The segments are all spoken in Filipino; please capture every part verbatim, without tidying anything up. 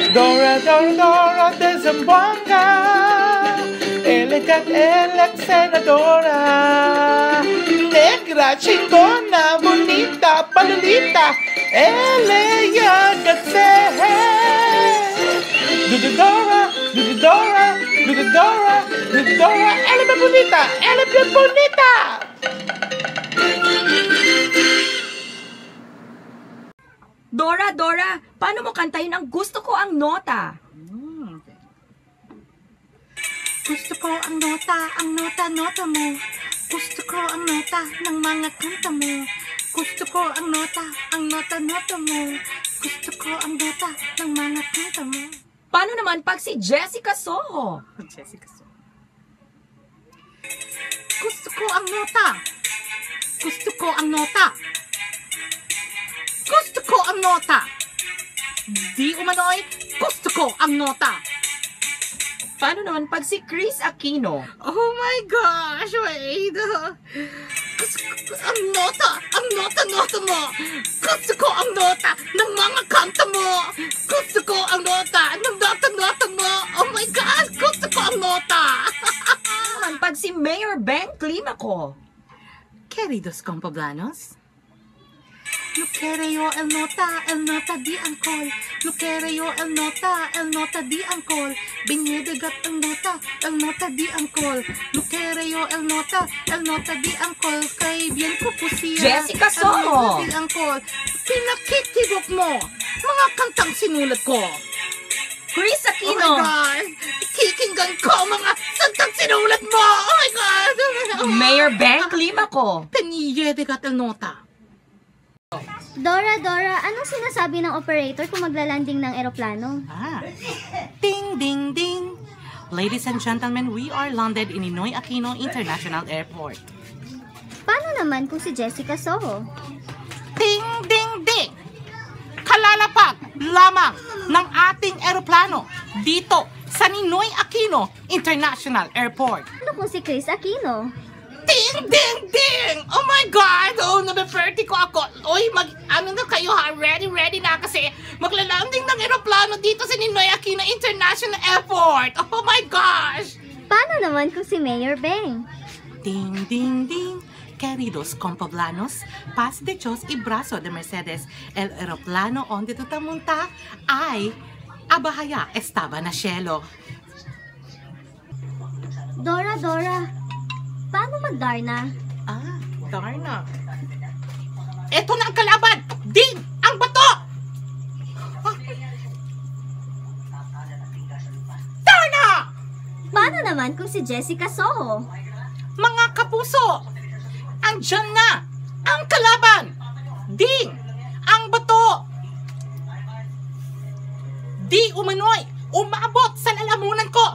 Dora, Dora, Dora de Zamboanga, elegant, elect senadora, negra, chingona, bonita, palolita, elegante. Dudidora, Dudidora, Dudidora, Dudidora, ella es bonita, ella es bien bonita. Dora, Dora, paano mo kantayin ang gusto ko ang nota? Hmm. Gusto ko ang nota, ang nota, nota mo. Gusto ko ang nota ng mga kanta mo. Gusto ko ang nota, ang nota, nota mo. Gusto ko ang nota ng mga kanta mo. Paano naman pag si Jessica Soho? Jessica Soho. Gusto ko ang nota. Gusto ko ang nota. Gusto ko ang nota. Di umano'y, gusto ko ang nota. Paano naman pag si Chris Aquino? Oh my gosh, wait. Gusto ko ang nota, ang nota, nota mo. Gusto ko ang nota ng mga kanta mo. Gusto ko ang nota ng nota, nota mo. Oh my gosh, gusto ko ang nota. Paano naman pag si Mayor Ben Climaco? Queridos compoblanos, no quiero yo el nota, el nota di alcohol. No quiero yo el nota, el nota di alcohol. Binidigat el nota, el nota di alcohol. No quiero yo el nota, el nota di alcohol. Kay bien ko po siya. Jessica El Soho. nota di alcohol. Pinakitibok mo mga kantang sinulat ko. Chris Oh Aquino! my God! Kikinggan ko mga santang sinulat mo! Oh my God! Mayor Ben Climaco! Piniyedigat el nota. Dora, Dora, anong sinasabi ng operator kung maglalanding ng eroplano? Ah. Ding, ding, ding. Ladies and gentlemen, we are landed in Ninoy Aquino International Airport. Paano naman kung si Jessica Soho? Ding, ding, ding. Kalalapag lamang ng ating eroplano dito sa Ninoy Aquino International Airport. Ano kung si Chris Aquino? Ding, ding, ding! Oh my God! Oh, nabe-perty ko ako. Uy, mag, ano na kayo ha? Ready, ready na kasi maglalanding ng eroplano dito sa Ninoy Aquino International Airport. Oh my gosh! Paano naman kung si Mayor Beng? Ding, ding, ding. Queridos compoblanos, paz de Diyos y brazo de Mercedes. El aeroplano onde tutamunta ay abahaya estaba na cielo. Dora, Dora, paano mag-Darna? Ah, Darna. Eto na ang kalaban! Ding! Ang bato! Darna! Paano naman kung si Jessica Soho? Mga kapuso! Andyan na! Ang kalaban! Ding! Ang bato! Di umano'y umabot sa lalamunan ko!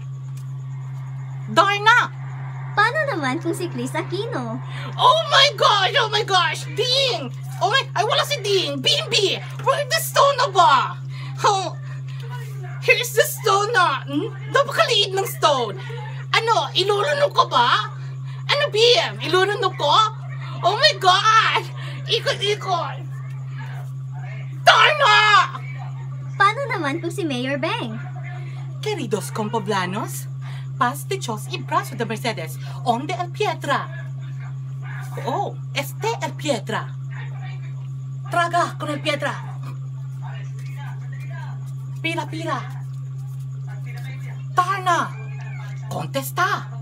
Darna! Paano naman kung si Chris Aquino? Oh my gosh! Oh my gosh! Ding! Oh my... Ay, wala si Ding! Bimbi! Where's the stone na ba? Oh, here's the stone na! Hmm? Napakaliit ng stone! Ano? Ilulunok ko ba? Ano, B M? Ilulunok ko? Oh my God! Ikot-ikot! Darna! Paano naman kung si Mayor Beng? Queridos compoblanos, paz de Diyos y brazo de Mercedes, onde el Pietra? Oh, este el Pietra. Traga con el Pietra. Pila, pila. Darna, contesta.